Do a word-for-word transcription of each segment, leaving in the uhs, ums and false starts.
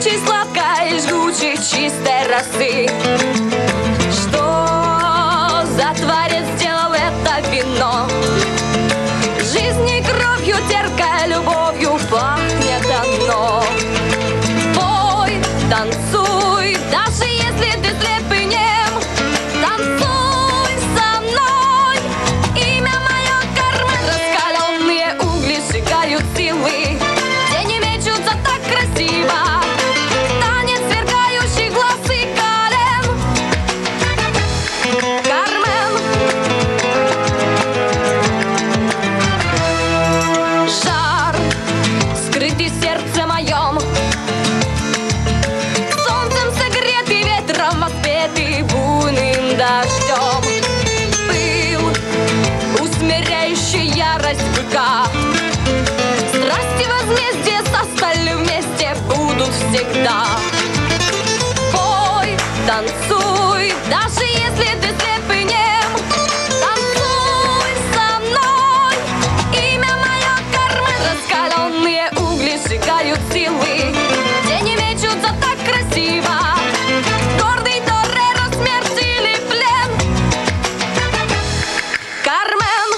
Пахнущей сладкой, жгучей, чистой росы. Что за творец сделал это вино? Жизнью, кровью, теркой, любовью пахнет оно. Пой, танцуй, даже если ты слеп и нем. Танцуй со мной, имя мое Кармен. Раскаленные угли сжигают силы, тени мечутся так красиво. Танец сверкающих глаз и колен. Кармен. Жар, скрытый в сердце моем, солнцем согретый, ветром воспетый, буйным дождем. Пыл, усмиряющий ярость быка, страсти возмездия со сталью вместе будут всегда. Пой, танцуй, даже если ты слеп и нем. Танцуй со мной, имя мое Кармен. Раскаленные угли сжигают силы, тени мечутся так красиво. Гордый тореро, смерть или плен. Кармен.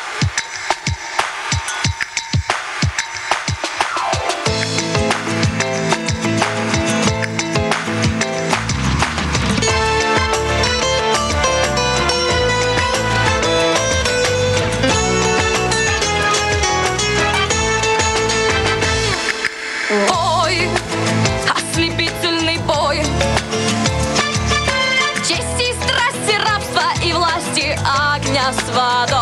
Ой, ослепительный бой, чести, страсти, рабства и власти огня с водой.